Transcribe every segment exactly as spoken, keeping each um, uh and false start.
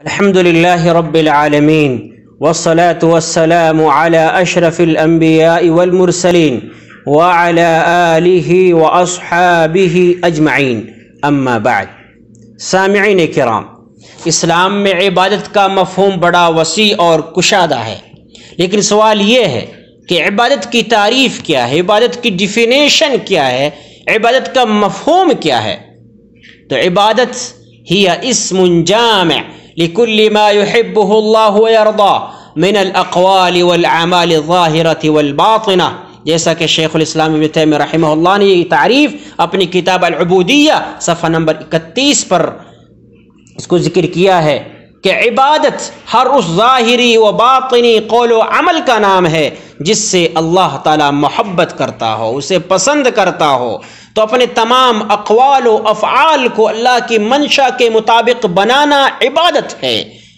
الحمد لله رب العالمين والصلاة والسلام على أشرف الأنبياء والمرسلين وعلى آله وأصحابه أجمعين أما بعد. سامعین کرام، اسلام میں عبادت کا مفہوم بڑا وسیع اور کشادہ ہے، لیکن سوال یہ ہے کہ عبادت کی تعریف کیا ہے، عبادت کی ڈیفینیشن کیا ہے، عبادت کا مفہوم کیا ہے؟ تو عبادت ہی اسم جامع لكل ما يحبه الله ويرضاه من الاقوال والاعمال الظاہرة والباطنة، جیسا کہ شیخ الاسلام ابن تیمیہ رحمہ اللہ نے یہ تعریف اپنی کتاب العبودیہ صفحہ نمبر اکتیس پر اس کو ذکر کیا ہے کہ عبادت ہر اس ظاہری و باطنی قول و عمل کا نام ہے جس سے اللہ تعالی محبت کرتا ہو، اسے پسند کرتا ہو، تو اپنے تمام اقوال و افعال کو اللہ کی منشا کے مطابق بنانا عبادت ہے۔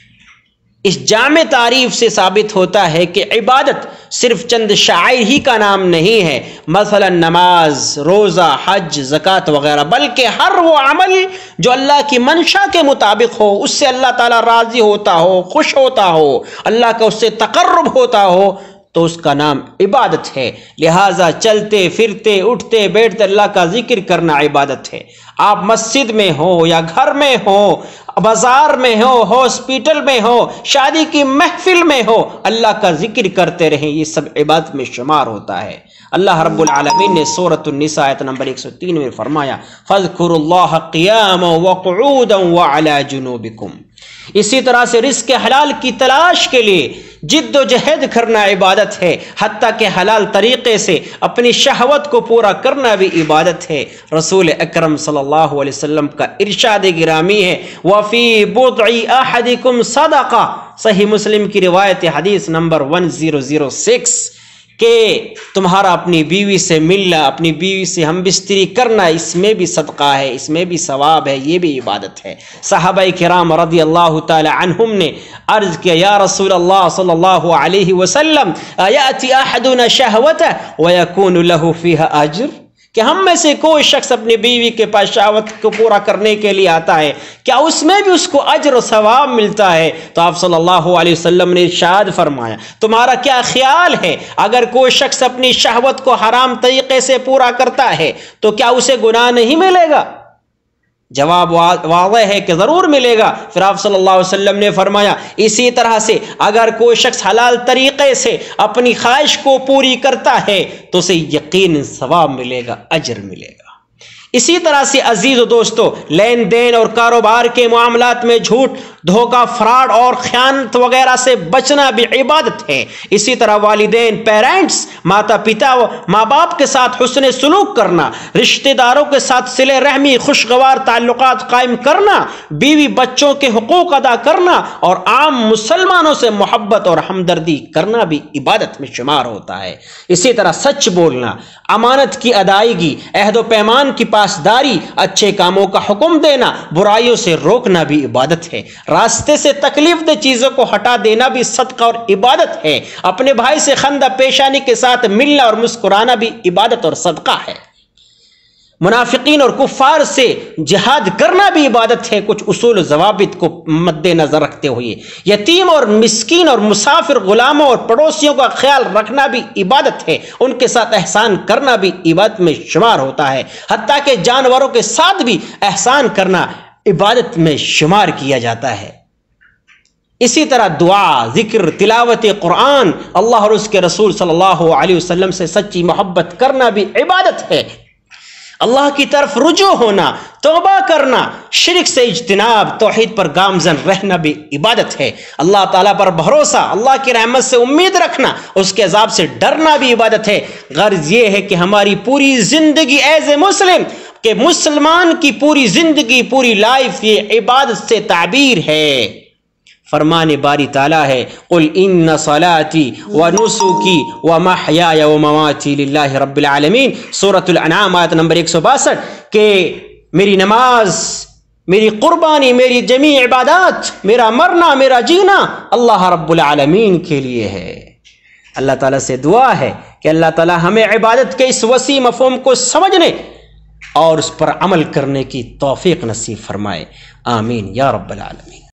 اس جامع تعریف سے ثابت ہوتا ہے کہ عبادت صرف چند شعائر ہی کا نام نہیں ہے، مثلا نماز، روزہ، حج، زکوٰۃ وغیرہ، بلکہ ہر وہ عمل جو اللہ کی منشا کے مطابق ہو، اس سے اللہ تعالیٰ راضی ہوتا ہو، خوش ہوتا ہو، اللہ کا اس سے تقرب ہوتا ہو، تو اس کا نام عبادت ہے۔ لہٰذا چلتے پھرتے اٹھتے بیٹھتے اللہ کا ذکر کرنا عبادت ہے۔ آپ مسجد میں ہو یا گھر میں ہو، بازار میں ہو، ہاسپٹل میں ہو، شادی کی محفل میں ہو، اللہ کا ذکر کرتے رہیں، یہ سب عبادت میں شمار ہوتا ہے۔ اللہ رب العالمین نے سورۃ النساء آیت نمبر ایک سو تین میں فرمایا فاذکروا اللہ قیاما وقعودا وعلی جنوبکم۔ اسی طرح سے رزق حلال کی تلاش کے لیے جد و جہد کرنا عبادت ہے، حتیٰ کہ حلال طریقے سے اپنی شہوت کو پورا کرنا بھی عبادت ہے۔ رسول اکرم صلی اللہ علیہ وسلم کا ارشاد گرامی ہے وَفِي بُضْعِ أَحَدِكُمْ صَدَقَةٌ، صحیح مسلم کی روایت حدیث نمبر ایک ہزار چھ کہ تمہارا اپنی بیوی سے ملنا، اپنی بیوی سے ہم بستری کرنا، اس میں بھی صدقہ ہے، اس میں بھی ثواب ہے، یہ بھی عبادت ہے۔ صحابہ کرام رضی اللہ تعالی عنہم نے عرض کیا یا رسول اللہ صلی اللہ علیہ وسلم ایاتی احدنا شہوتہ ویکون له فیہا اجر، کہ ہم میں سے کوئی شخص اپنی بیوی کے پاس شہوت کو پورا کرنے کے لیے آتا ہے، کیا اس میں بھی اس کو اجر و ثواب ملتا ہے؟ تو آپ صلی اللہ علیہ وسلم نے ارشاد فرمایا تمہارا کیا خیال ہے اگر کوئی شخص اپنی شہوت کو حرام طریقے سے پورا کرتا ہے تو کیا اسے گناہ نہیں ملے گا؟ جواب واضح ہے کہ ضرور ملے گا۔ پھر آپ صلی اللہ علیہ وسلم نے فرمایا اسی طرح سے اگر کوئی شخص حلال طریقے سے اپنی خواہش کو پوری کرتا ہے تو اسے یقین ثواب ملے گا، اجر ملے گا۔ اسی طرح سے عزیز و دوستو، لین دین اور کاروبار کے معاملات میں جھوٹ، دھوکہ، فراڈ اور خیانت وغیرہ سے بچنا بھی عبادت ہے۔ اسی طرح والدین، پیرنٹس، ماتا پتا و ماں باپ کے ساتھ حسن سلوک کرنا، رشتہ داروں کے ساتھ صلہ رحمی، خوشگوار تعلقات قائم کرنا، بیوی بچوں کے حقوق ادا کرنا اور عام مسلمانوں سے محبت اور ہمدردی کرنا بھی عبادت میں شمار ہوتا ہے۔ اسی طرح سچ بولنا، امانت کی ادائیگی، عہد و پیمان کی پاسداری، اچھے کاموں کا حکم دینا، برائیوں سے روکنا بھی عبادت ہے۔ راستے سے تکلیف دہ چیزوں کو ہٹا دینا بھی صدقہ اور عبادت ہے۔ اپنے بھائی سے خندہ پیشانی کے ساتھ ملنا اور مسکرانا بھی عبادت اور صدقہ ہے۔ منافقین اور کفار سے جہاد کرنا بھی عبادت ہے، کچھ اصول و ضوابط کو مد نظر رکھتے ہوئے۔ یتیم اور مسکین اور مسافر، غلاموں اور پڑوسیوں کا خیال رکھنا بھی عبادت ہے، ان کے ساتھ احسان کرنا بھی عبادت میں شمار ہوتا ہے، حتیٰ کہ جانوروں کے ساتھ بھی احسان کرنا عبادت میں شمار کیا جاتا ہے۔ اسی طرح دعا، ذکر، تلاوت قرآن، اللہ اور اس کے رسول صلی اللہ علیہ وسلم سے سچی محبت کرنا بھی عبادت ہے۔ اللہ کی طرف رجوع ہونا، توبہ کرنا، شرک سے اجتناب، توحید پر گامزن رہنا بھی عبادت ہے۔ اللہ تعالیٰ پر بھروسہ، اللہ کی رحمت سے امید رکھنا، اس کے عذاب سے ڈرنا بھی عبادت ہے۔ غرض یہ ہے کہ ہماری پوری زندگی ایز اے مسلم، کہ مسلمان کی پوری زندگی، پوری لائف یہ عبادت سے تعبیر ہے۔ فرمان باری تعالیٰ ہے قل ان صلاتی ونسکی ومحیای ومماتی للہ رب العالمین، سورۃ الانعام آیت نمبر ایک سو باسٹھ، کہ میری نماز، میری قربانی، میری جمیع عبادات، میرا مرنا، میرا جینا اللہ رب العالمین کے لیے ہے۔ اللہ تعالیٰ سے دعا ہے کہ اللہ تعالیٰ ہمیں عبادت کے اس وسیع مفہوم کو سمجھنے اور اس پر عمل کرنے کی توفیق نصیب فرمائے، آمین یا رب العالمین۔